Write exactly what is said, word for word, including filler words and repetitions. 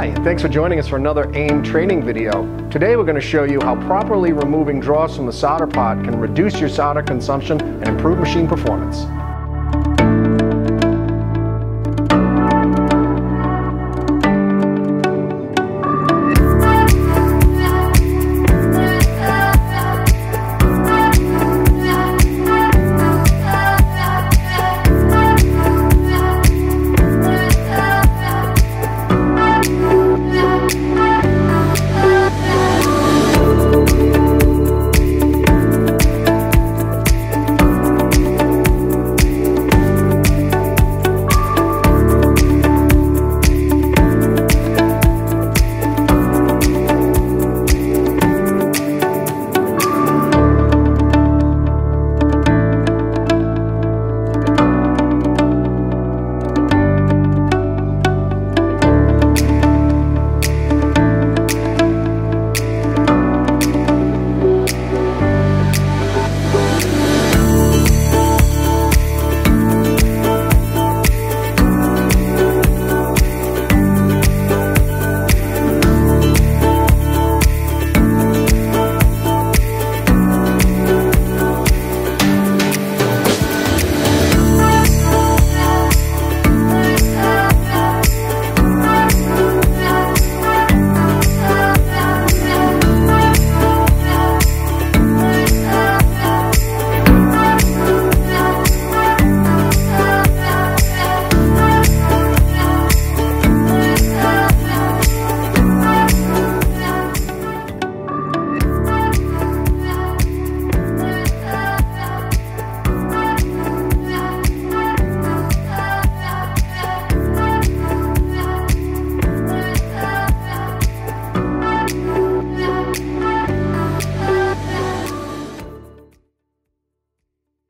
Hi, and thanks for joining us for another AIM training video. Today we're going to show you how properly removing dross from the solder pot can reduce your solder consumption and improve machine performance.